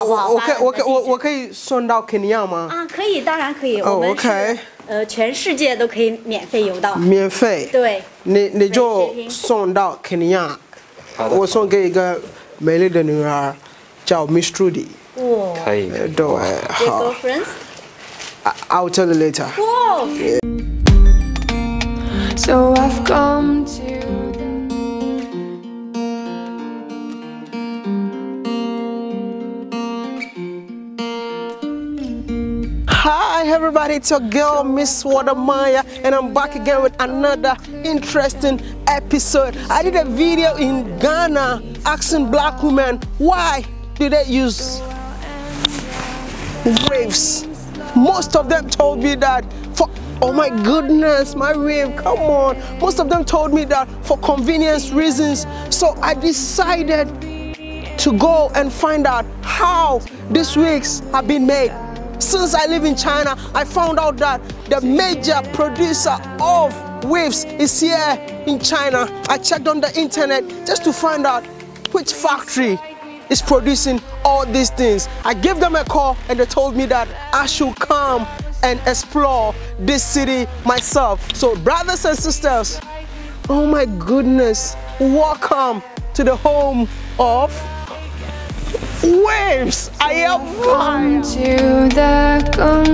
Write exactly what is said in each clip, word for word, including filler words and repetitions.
好不好？ 我可以我可我我可以送到肯尼亚吗？ 啊，可以，当然可以。 哦我们 ，OK。 是呃，全世界都可以免费邮到。 免费。 对。 你你就送到肯尼亚。好的。我送给一个美丽的女儿，叫 Miss Trudy。哇。可以。对，好。 Your girlfriends? I'll tell you later. Wow. So I've come to. Hi everybody, it's your girl Miss Watermaya, and I'm back again with another interesting episode. I did a video in Ghana asking black women why do they use waves. Most of them told me that for, oh my goodness, my wave, come on. Most of them told me that for convenience reasons. So I decided to go and find out how these wigs have been made. Since I live in China, I found out that the major producer of waves is here in China. I checked on the internet just to find out which factory is producing all these things. I gave them a call and they told me that I should come and explore this city myself. So brothers and sisters, oh my goodness, welcome to the home of waves. I have come to the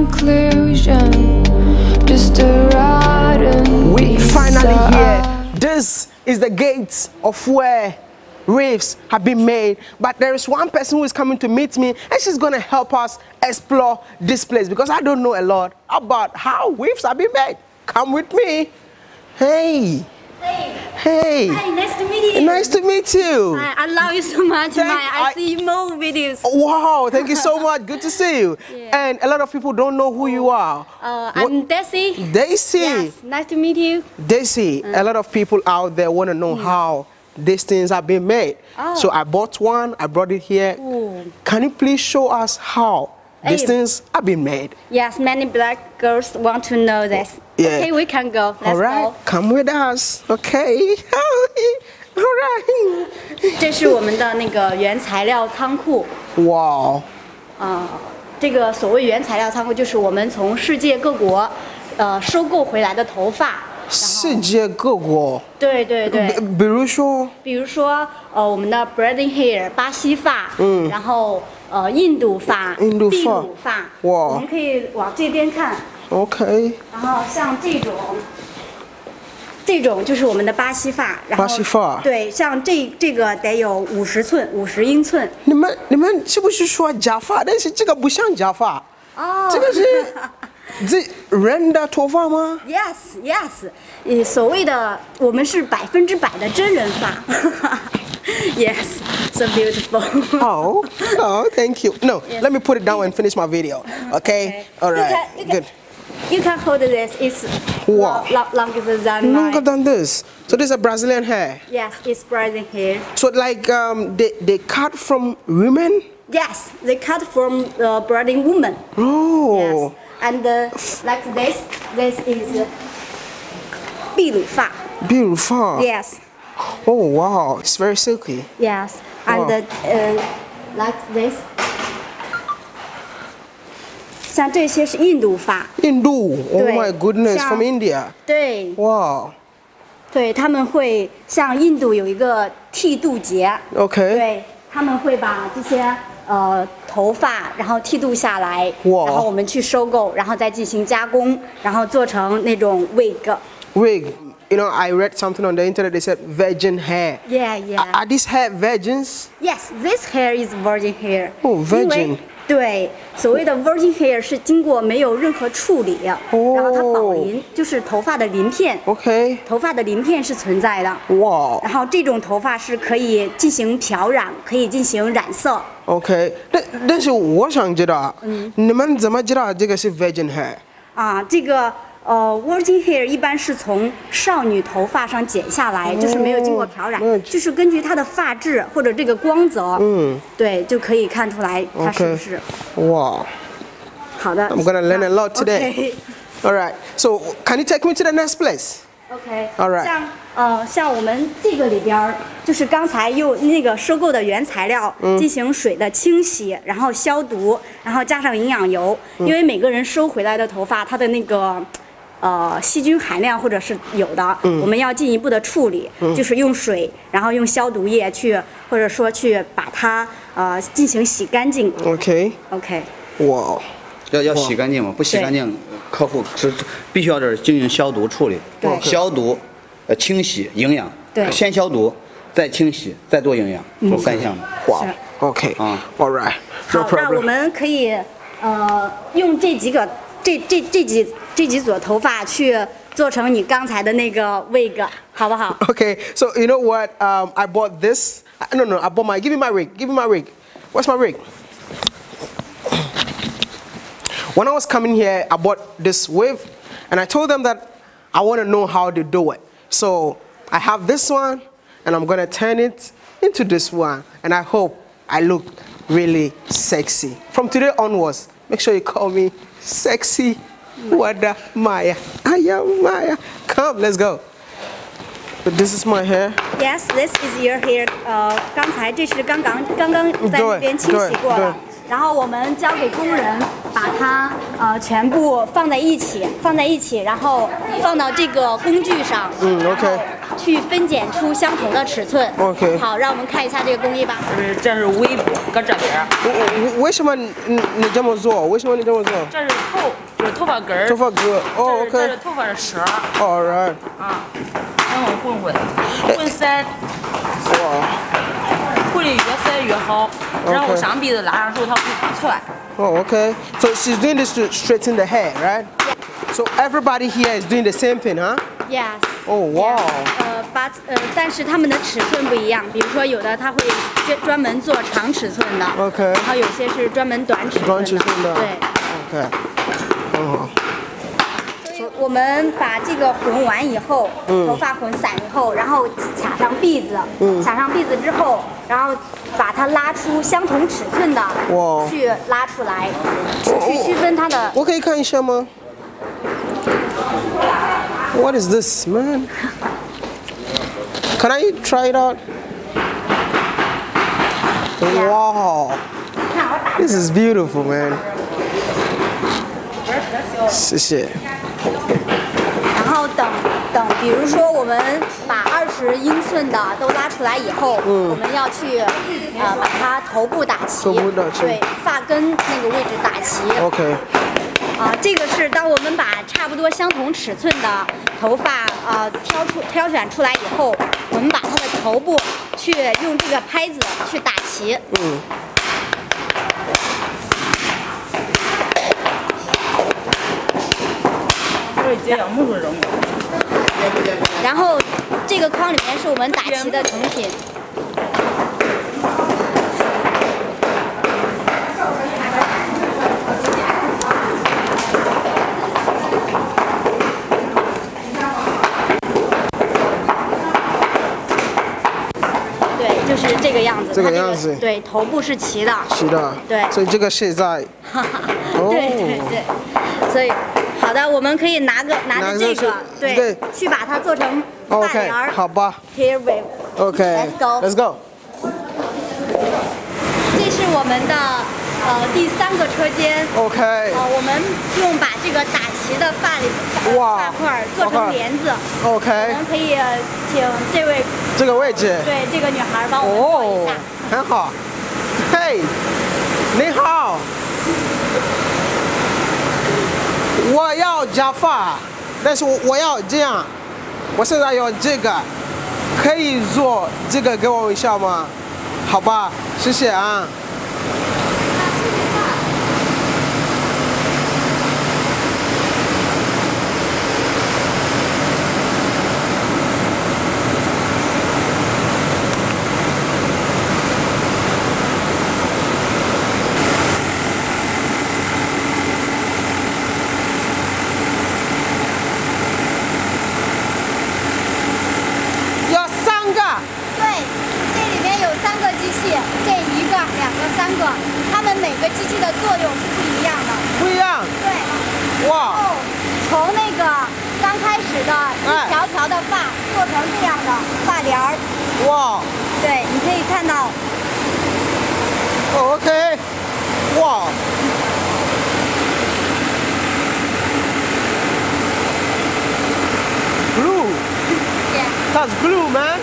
conclusion. Just a rotten we finally here. This is the gates of where waves have been made, but there is one person who is coming to meet me, and she's going to help us explore this place because I don't know a lot about how waves have been made. Come with me. Hey. Hey. Hey. Hi, nice to meet you. Nice to meet you. Hi, I love you so much, Thank, Maya. I, I see more videos. Wow, thank you so much. Good to see you. Yeah. And a lot of people don't know who you are. Uh, I'm Daisy. Daisy. Yes, nice to meet you. Daisy, uh. a lot of people out there want to know mm. how these things have been made. Oh. So I bought one, I brought it here. Ooh. Can you please show us how these hey. things have been made? Yes, many black girls want to know this. Yeah. Okay, we can go. Let's All right, go. come with us. Okay. All right. 这是我们的那个原材料仓库。 哇。 啊，这个所谓原材料仓库，就是我们从世界各国，呃，收购回来的头发。 世界各国， 对对对， 比如说， 比如说，呃，我们的 Brazilian hair 巴西发，嗯，然后呃，印度发， 印度发， 秘鲁发，哇，我们可以往这边看 ，OK， 然后像这种，这种就是我们的巴西发，然后巴西发， 对，像这这个得有五十寸，五十英寸。 你们你们是不是说假发？但是这个不像假发， 哦， 这个是。这人的头发吗 ？Yes, yes， 呃，所谓的我们是百分之百的真人发。Yes, so beautiful. Oh, oh, thank you. No, yes. Let me put it down and finish my video. Okay, okay. All right, you can, you good. Can, you can hold this. It's wow. long, longer than longer than this. So this is a Brazilian hair. Yes, it's Brazilian hair. So like um, they they cut from women. Yes, they cut from uh, Brazilian women. Oh. Yes. And uh, like this, this is 秘鲁发. 秘鲁发. Yes. Oh wow, it's very silky. Yes, and wow. uh, like this. 像这些是印度发。 印度 ，Oh my goodness, from India. 对。 哇。 对，他们会像印度有一个剃度节。 OK。 对，他们会把这些。呃，头发，然后剃度下来，然后我们去收购，然后再进行加工，然后做成那种 wig。 Wig, you know, I read something on the internet. They said virgin hair. Yeah, yeah. Are, are these hair virgins? Yes, this hair is virgin hair. Oh, virgin. 对，所谓的 virgin hair 是经过没有任何处理， 哦、 然后它保鳞，就是头发的鳞片。 OK。 头发的鳞片是存在的。 哇。 然后这种头发是可以进行漂染，可以进行染色。 OK， 但但是我想知道，嗯，你们怎么知道这个是 virgin hair？ 啊，这个呃 virgin hair 一般是从少女头发上剪下来，哦、就是没有经过漂染，嗯、就是根据它的发质或者这个光泽，嗯，对，就可以看出来它是不是。 哇。 好的。 I'm gonna learn a lot today. Okay. All right. So can you take me to the next place? OK， All right. 像呃像我们这个里边儿，就是刚才用那个收购的原材料、 嗯、 进行水的清洗，然后消毒，然后加上营养油，嗯、因为每个人收回来的头发，它的那个呃细菌含量或者是有的，嗯、我们要进一步的处理，嗯、就是用水，然后用消毒液去，或者说去把它呃进行洗干净。 OK OK。 哇， 要要洗干净嘛，不洗干净。客户是必须要这进行消毒处理，消毒、呃清洗、营养， 对， 先消毒，再清洗，再做营养，这三项。 哇 ，OK， 啊 ，All right， 好，那我们可以呃用这几个这这这几这几撮头发去做成你刚才的那个 wig， 好不好 ？Okay, so you know what? Um, I bought this. No, no, I bought my. Give me my rig. Give me my rig. What's my rig? When I was coming here, I bought this wave, and I told them that I want to know how to do it. So I have this one, and I'm gonna turn it into this one, and I hope I look really sexy. From today onwards, make sure you call me Sexy Wada Maya. I am Maya. Come, let's go. But this is my hair. Yes, this is your hair. 呃，刚才这是刚刚刚刚在那边清洗过了。然后我们交给工人，把它呃全部放在一起，放在一起，然后放到这个工具上， 嗯 ，OK， 去分拣出相同的尺寸。 OK， 好，让我们看一下这个工艺吧。 这是尾部，搁这边。 为为什么你你这么做？为什么你这么做？ 这是头，这是头发根儿。 头发根儿，哦 ，OK。 这是头发的舌。 All right。 啊，然后混混，混塞。 哇。 混的越塞越好，然后上鼻子拉上手，它不窜。 Oh, okay. So she's doing this to straighten the hair, right? Yeah. So everybody here is doing the same thing, huh? Yes. Oh, wow. 呃 ，but 呃，但是他们的尺寸不一样，比如说有的他会专专门做长尺寸的 ，OK， 然后有些是专门短尺寸的， 短尺寸的， 对 ，OK， 很好。 所以我们把这个混完以后，嗯、头发混散以后，然后卡上篦子，嗯、卡上篦子之后，然后把它拉出相同尺寸的， 哇， 去拉出来，去区分它的。 我可以看一下吗 ？What is this, man? Can I try it out? Wow, this is beautiful, man. 谢谢。 然后等等，比如说我们把二十英寸的都拉出来以后，嗯、我们要去呃把它头部打齐， 头部打齐， 对，发根那个位置打齐。 OK。 啊，这个是当我们把差不多相同尺寸的头发啊挑出挑选出来以后，我们把它的头部去用这个拍子去打齐。 嗯。 然后这个筐里面是我们打齐的成品。对，就是这个样子。 这个样子。 对，头部是齐的。 齐的。 对。 所以这个现在。 对对对，所以好的，我们可以拿个拿着这个，对，去把它做成发帘儿。 好吧。 Hair wave。 OK。Let's go. Let's go. 这是我们的呃第三个车间。 OK。 呃，我们用把这个打齐的发里发块做成帘子。 OK。 我们可以请这位这个位置， 对这个女孩帮我们做一下。 很好。嘿，你好。我要假发，但是我我要这样，我现在要这个，可以做这个给我一下吗？好吧，谢谢啊。 这一个、两个、三个，它们每个机器的作用是不一样的。 不一样。 对。 哇。 从那个刚开始的一条条的发做成这样的发帘儿。 哇。 对，你可以看到。 Oh, okay. Wow. Glue. Yeah. That's glue, man.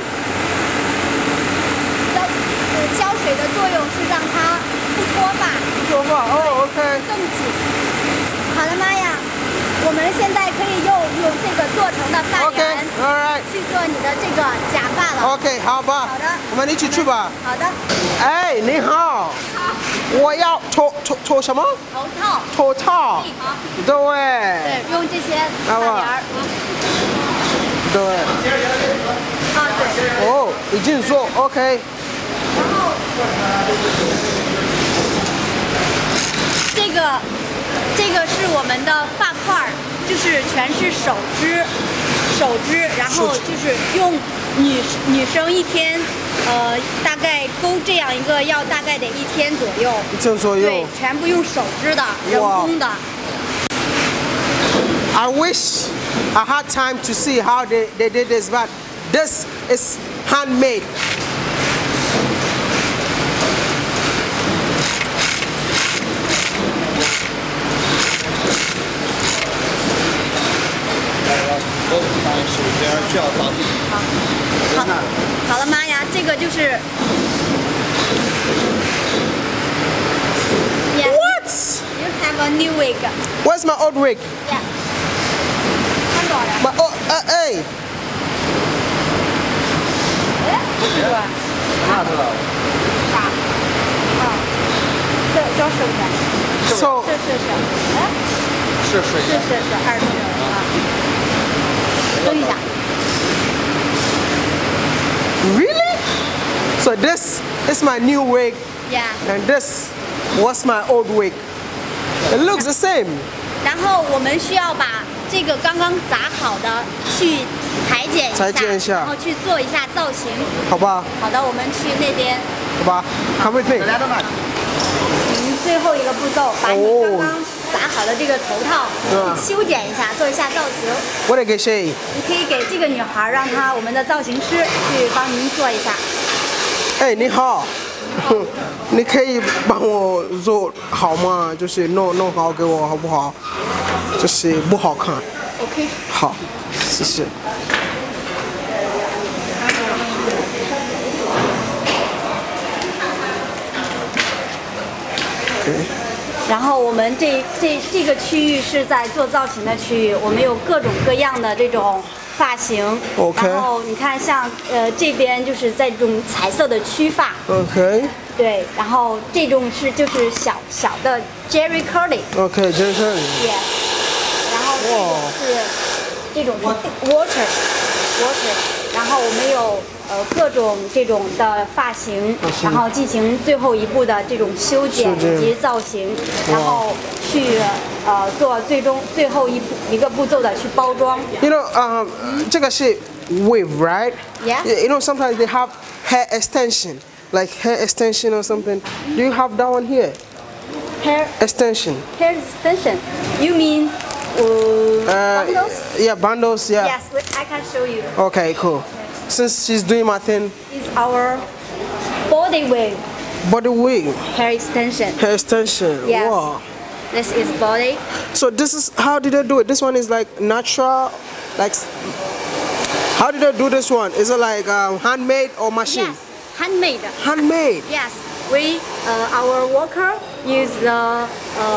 胶呃胶水的作用是让它不脱发。 不脱发。Oh, okay. 更紧。好了，妈呀！我们现在可以用用这个做成的发源 Okay. All right. 去做你的这个假发了。 OK， 好吧。 好的。 我们一起去吧。 好的。 哎，你好。我要头头头什么？ 头套。 头套。对。 对，用这些发帘儿。 对。 啊，对。 哦，已经做 OK。 然后这个这个是我们的发块儿，就是全是手织手织，然后就是用女女生一天，呃，大概钩这样一个要大概得一天左右。 一天左右。 对，全部用手织的，人工的。 I wish I had time to see how they, they did this, but this is handmade. What? 好了，妈呀，这个就是。Yes. What? You have a new wig. Where's my old wig? Yeah. 看到了。 My old, uh, hey. 哎，不是吧？ 那知道了。 啥？啊，这叫什么？ So. 是是是。哎。 是是是是是二十啊。等一下。 Really? So this is my new wig. Yeah. And this was my old wig. It looks the same. 然后我们需要把这个刚刚砸好的去裁剪一下， 裁剪一下然后去做一下造型。 好吧。 好的，我们去那边。 好吧。Come with me. 嗯，最后一个步骤，把你刚刚砸好的这个头套去修剪一下，做一下造型。 我得给谁？ 你可以给这个女孩，让她我们的造型师去帮您做一下。 哎，你好。你可以帮我做好吗？就是弄弄好给我好不好？就是不好看。 OK。 好，谢谢。OK。 然后我们这这这个区域是在做造型的区域，我们有各种各样的这种发型。 OK。 然后你看，像呃这边就是在这种彩色的曲发。 OK。 对，然后这种是就是小小的 Jerry Curly。OK，Jerry Curly。Yes。 然后这种是这种是 Water Water， 然后我们有呃各种这种的发型，然后进行最后一步的这种修剪以及造型，然后去呃做最终最后一步一个步骤的去包装。 You know, um, 这个是 wave, right? Yeah. You know, sometimes they have hair extension, like hair extension or something. Do you have that one here? Hair extension. Hair extension. You mean uh, bundles? Yeah, bundles. Yeah. Yes, I can show you. Okay, cool. Since she's doing my thing. It's our body wave. Body wave. Hair extension. Hair extension. Yes. Wow. This is body. So this is, how did they do it? This one is like natural, like, how did they do this one? Is it like um, handmade or machine? Yes, handmade. Handmade. Yes, we, uh, our worker use the, uh,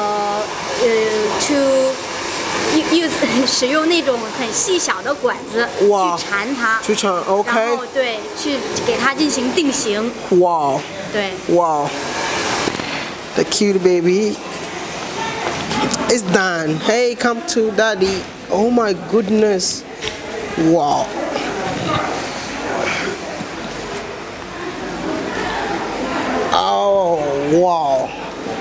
uh, to use 使用那种很细小的管子去缠它， 去缠 ，OK。 然后对，去给它进行定型。 Wow. 对。 Wow. The cute baby is done. Hey, come to daddy. Oh my goodness. Wow. Oh, wow.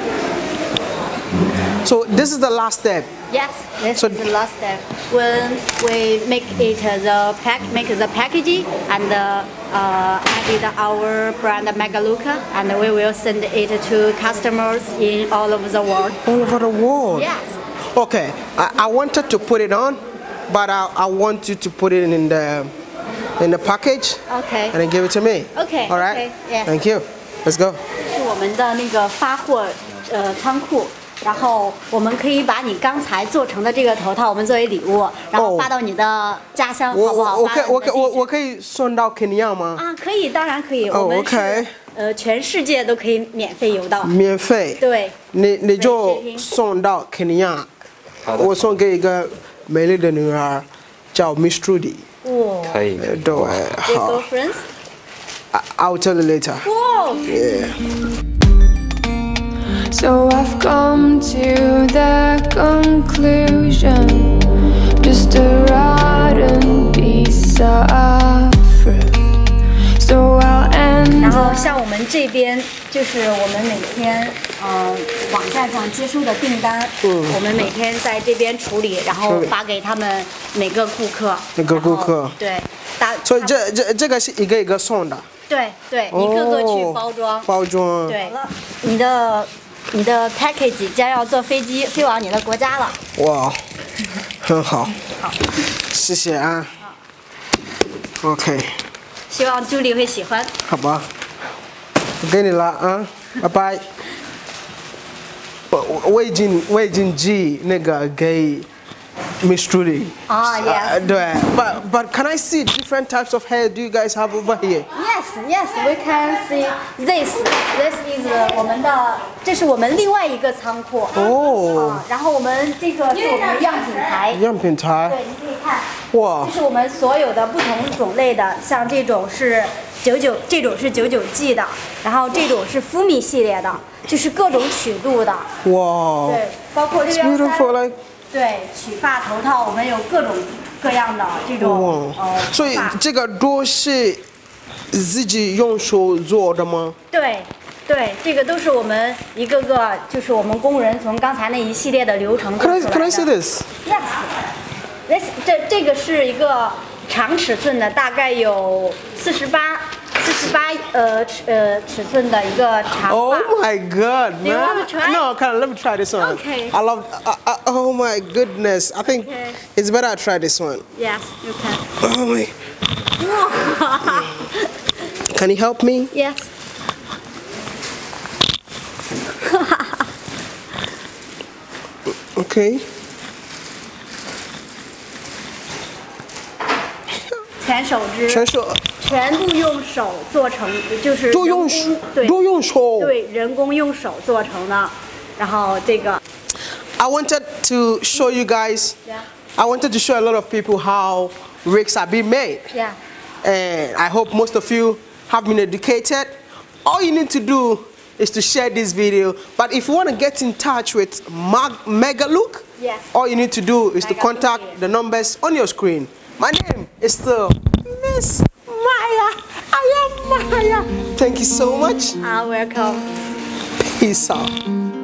So this is the last step. Yes, this so is the last step. When we make it uh, the pack, make the packaging and uh, uh, added our brand Megaluca, and we will send it to customers in all over the world. All over the world. Yes. Okay, I, I wanted to put it on, but I, I want you to put it in the in the package Okay. and then give it to me. Okay, All right. okay, yeah. Thank you. Let's go. 是我们的那个发货呃仓库，然后我们可以把你刚才做成的这个头套，我们作为礼物，然后发到你的家乡，好不好？ 我我可以我可发到你的地址我我可以送到肯尼亚吗？ 啊，可以，当然可以。 哦我们是 OK 呃全世界都可以免费邮到。 免费。 对。 你你就免税送到肯尼亚。 好的我送给一个美丽的女儿，叫 Miss Trudy。 哇。 可以。 对， Your 好。 girlfriends? I I'll tell you later. 哇。 Yeah. So I've come to the conclusion, just a rotten piece of fruit. So I'll end 然后像我们这边，就是我们每天呃网站上接收的订单， 嗯我们每天在这边处理，然后处理发给他们每个顾客。 每个顾客然后对，大。 所以这这这个是一个一个送的。 对对，一个个去哦包装。 包装。 对，你的你的 package 将要坐飞机飞往你的国家了。 哇，很好。 好， 谢谢啊。OK。 希望朱莉会喜欢。 好吧，我给你了啊，拜拜。我我我已经我已经寄那个给 Miss Trudy。 啊 Uh, 对，but but can I see different types of hair do you guys have over here? Yes, yes, we can see this. This is 我们的，这是我们另外一个仓库。 哦啊，然后我们这个是我们的样品台。 样品台。 对，你可以看。 哇这是我们所有的不同种类的，像这种是九九，这种是九九 G 的，然后这种是肤米系列的，就是各种曲度的。 哇。 对，包括六 It's 幺 beautiful 三。 like. 对，曲发头套，我们有各种各样的这种哇呃， 所以发这个都是自己用手做的吗？ 对对，这个都是我们一个个，就是我们工人从刚才那一系列的流程做 Can 出 I 来 can I 的。 see this? Yes. This 这这个是一个长尺寸的，大概有四十八四十八呃尺呃尺寸的一个长发。 Oh my god, Do you man! wanna try? No, can let me try this one. Okay. I love. Uh, uh, oh my goodness! I think Okay. it's better I try this one. Yes, you can. Oh my! 哇 Can you help me? Yes. Okay. 全手织， 全手全部用手做成，就是都用人工手对都用手。 对，人工用手做成的。然后这个 I wanted to show you guys. Yeah. I wanted to show a lot of people how rigs are being made. Yeah. And I hope most of you have been educated. All you need to do is to share this video. But if you want to get in touch with Mag Megalook, Yes. all you need to do is to Megalook, contact yeah. the numbers on your screen. My name is still Miss Maya. I am Maya. Thank you so much. Ah, welcome. Peace out.